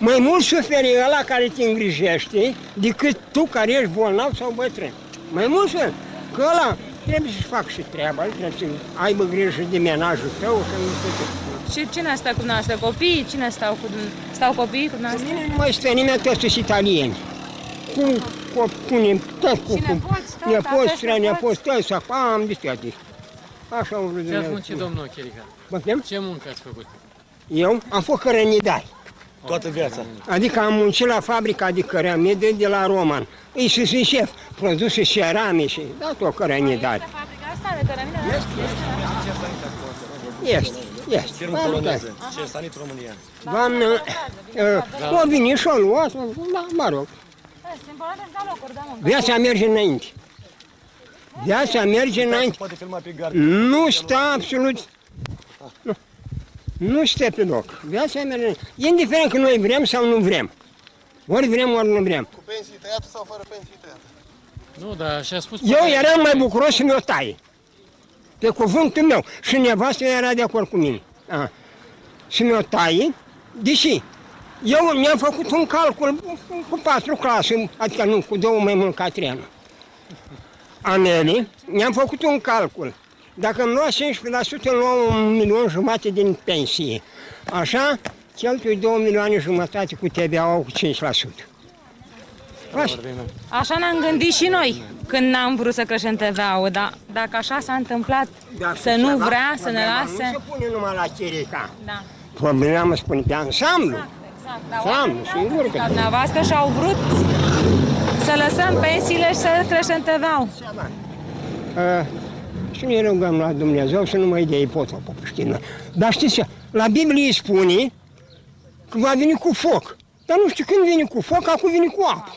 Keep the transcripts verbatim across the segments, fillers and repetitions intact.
Mai mult suferi ăla care te îngrijește decât tu care ești bolnav sau bătrân. Mai mult suferi. Că ăla trebuie să-și facă și treaba, trebuie să aibă grijă de menajul tău și nu știu. Și cine stă cu dumneavoastră? Copiii? Cine stau cu Stau copiii cu dumneavoastră? Mine nu mai stă nimeni, toți sunt italieni. Cu, cu, cu, tot cu, cu nepoți, strănepoți, toți, am de toate. Așa au vrut. Ce ați muncit, domnul Chirica? Bătem? Ce muncă ați făcut? Eu am fost cărănidar. Toată viața? Adică am muncit la fabrica de cărămidă de la Roman. Ei și sunt șef, produse cerame și dat o cărănidar. Este fabrica asta de cărămidă? Este. Este. Este. Firmă poloneză. Cersanit România. Doamnă, o vine și o luat, da, mă rog. Viața merge înainte. Viața merge înainte. Nu stă absolut. Nu. Nu stă pe loc. Viața merge înainte. Indiferent că noi vrem sau nu vrem. Ori vrem, ori nu vrem. Cu pensii tăiate sau fără pensii tăiate? Nu, dar și-a spus... Eu eram mai bucuros să mi-o taie. Pe cuvântul meu. Și nevastă era de acord cu mine. A. Și mi-o taie, deși eu mi-am făcut un calcul cu patru clase, adică nu, cu două mai mult ca trenul. Amele, mi-am făcut un calcul. Dacă îmi lua cincisprezece la sută, îmi lua un milion jumate din pensie. Așa, cheltui două milioane jumătate cu T V A-ul cu cinci la sută. Așa, așa ne-am gândit și noi când n-am vrut să creștem T V A-ul, dar dacă așa s-a întâmplat, dacă să nu vrea, să ne lase... Nu se pune numai la Chirica. Da. Problema mă spune pe ansamblu. Exact, exact. Ansamblu, sigur că... Dumneavoastră și-au vrut să lăsăm pensiile și să creștem T V A-ul. Uh, și ne rugăm la Dumnezeu să nu mai dea ipotopă pe știință. Dar știți ce? La Biblie spune că va veni cu foc. Dar nu știu când vine cu foc, acum vine cu apă.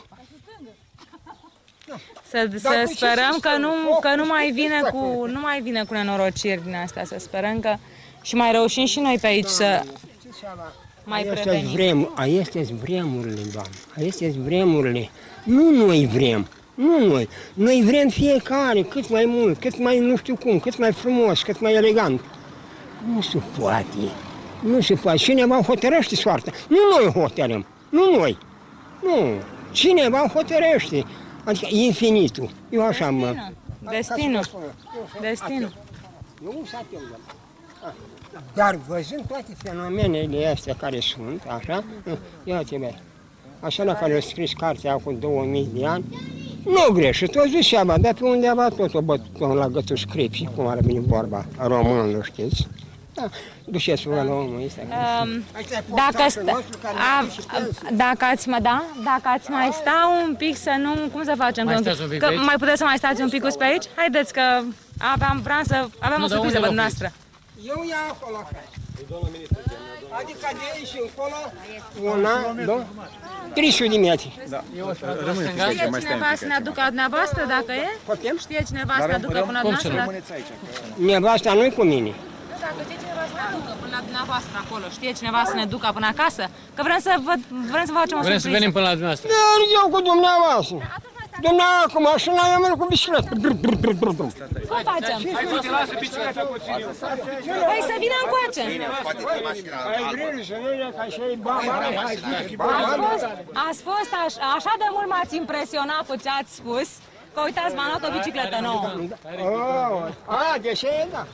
Să, să sperăm că nu, că nu mai vine cu nu mai vine cu nenorociri din astea, să sperăm că și mai reușim și noi pe aici să mai prevenim. Vrem, Aiestea-s vremurile, Doamne, Aiestea-s vremurile. Nu noi vrem, nu noi. Noi vrem fiecare, cât mai mult, cât mai nu știu cum, cât mai frumos, cât mai elegant. Nu se poate, nu se poate. Cineva hotărăște soarta. Nu noi hotărâm, nu noi. Nu, cineva hotărăște. Adică infinitul. Eu așa mă... Destinul. Destinul. Eu s-a Dar văzând toate fenomenele astea care sunt, așa, ia-te-bă, așa la care a scris cartea cu două mii de ani, nu greșit, o zi seama, dar pe undeva tot o bătut la gătul scripții, cum ar veni vorba românul, știți? Da, duceți-vă la omul ăsta. Um, dacă, a, dacă, ați, da? dacă ați mai sta un pic să nu... Cum să facem? Mai stați un pic că, aici? mai puteți să mai stați un pic pe aici? Haideți că aveam, vreau să avem nu, o surpriză pentru noastră. Eu ia acolo, adică de aici încolo, una, două, trei sute de metri. Da. Știe cineva să ne aducă la dumneavoastră, dacă e? Știe cineva să ne aducă până la dumneavoastră? Nevasta nu-i cu mine. Dacă știe cineva să ne aducă până la dumneavoastră acolo, știe cineva să ne ducă până acasă? Că vrem să, vă, vrem să facem o surpriză. Vrem să venim până la dumneavoastră. Dar eu cu dumneavoastră. Dumneavoastră cu mașina, eu merg cu bicicletă. Cum facem? Păi să vină încoace. Ai grijă, nu e ca și ei bani. Ați fost, ați fost așa, așa de mult m-ați impresionat cu ce ați spus, că uitați, m-am luat o bicicletă nouă. A, de ce e, da.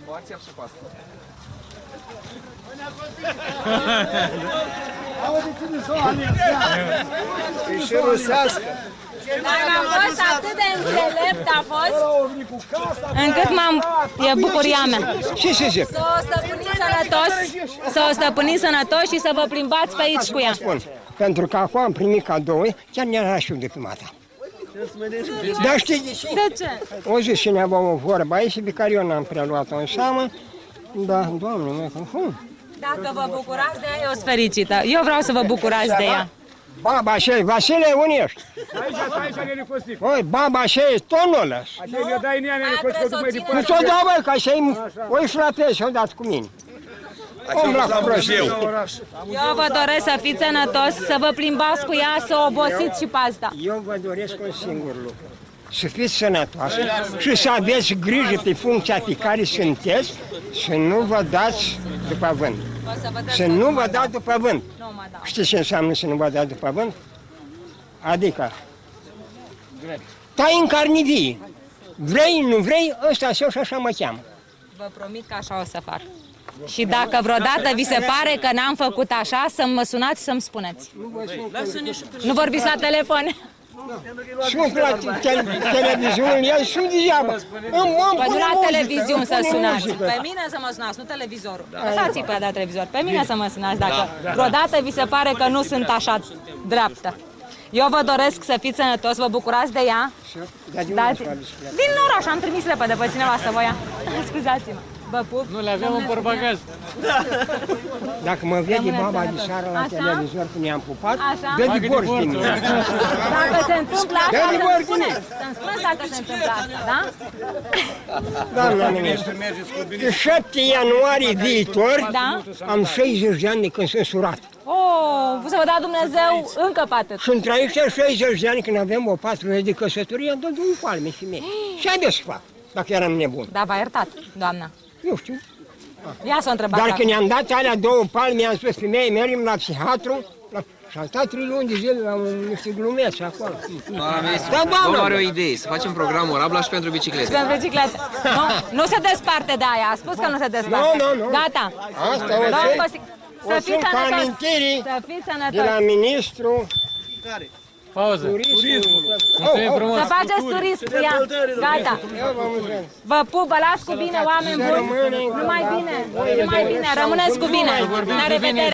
E și rusească. Dar am fost atât de înțelept, a fost, încât m-am... e bucuria mea. Ce se zice? Să o stăpâniți sănătos, să o stăpâniți sănătos și să vă plimbați pe aici cu ea. Pentru că acum am primit cadouri, chiar ne-a și de prima dată. Dar știi de ce? De ce? O zi cineva o vorbă aici pe care eu n-am preluat-o în seamă. Da, Doamne, mă confund. Dacă vă bucurați de ea, eu sunt fericită. Eu vreau să vă bucurați de ea. Baba așa, Vasile, unde ești? Aici, aici, nene Costică. Oi, baba așa, tonul ăla. Așa mi-o dai nea, nene Costică, mai departe. Nu ți-o dau, băi, că așa-i... Oi, frate, și-o dat cu mine. Om la prostie. Eu vă doresc să fiți sănătos, să vă plimbați cu ea, să obosiți și pe asta. Eu vă doresc un singur lucru. Să fiți sănătoase și să aveți grijă pe funcția pe care sunteți, să nu vă dați după vânt. O să vă Să nu vă dați după vânt. Nu mă dau. Știți ce înseamnă să nu vă dați după vânt? Adică, tai în carne vie. Vrei, nu vrei, ăsta și și așa mă cheamă. Vă promit că așa o să fac. Și dacă vreodată vi se pare că n-am făcut așa, să mă sunați și să-mi spuneți. Nu vorbiți la telefon? Sunt la te- televiziune, el sunt degeaba. Păi nu la televiziune să sunați. Pe mine să mă sunați, nu televizorul. Lăsați-i pe de televizor. Pe mine să mă sunați dacă vreodată vi se pare că nu sunt așa dreaptă. Eu vă doresc să fiți sănătoși, vă bucurați de ea. Dați... Din oraș, am trimis repede pe cineva să vă ia. Scuzați-mă. Vă pup. Nu le avem în portbagaj. Dacă mă vede baba de seară la Așa? televizor când ne-am pupat, Așa? dă divorț din mine. Dacă se întâmplă asta, Dă să-mi divorț din spuneți. Să-mi spuneți dacă se întâmplă asta, da? Doamna ministru, pe șapte ianuarie viitor Da? am șaizeci de ani de când sunt surat. Oh, să vă dea Dumnezeu încă pe atât. Sunt trăit șaizeci de ani când avem o patruzeci de căsătorie, am dat două palme și mie. Și haideți să fac, dacă eram nebun. Da, v-a iertat, doamna. Nu știu. Ia să o întrebați. Dar când i-am dat alea două palme, i-am spus femeie, mergem la psihiatru, la... și am stat trei luni de zile la un, niște glumeți acolo. Doamna ministru, Da, doamnă. domnul are o idee, să facem programul Rabla și pentru biciclete. Pentru bicicletă. Nu, nu se desparte de aia, a spus că nu se desparte. Nu, nu, nu. Gata. Asta o Domnul țin, Cosi- o Să țin fiți ca sănătoși. amintiri Să fiți de la sănătoși. ministru. Pauză. Turismul. Mulțumim frumos. Să faceți turism cu ea. Gata. Eu vă mulțumesc. Vă pup, vă las cu bine, oameni buni. Numai bine, numai bine. Rămâneți cu bine. La revedere.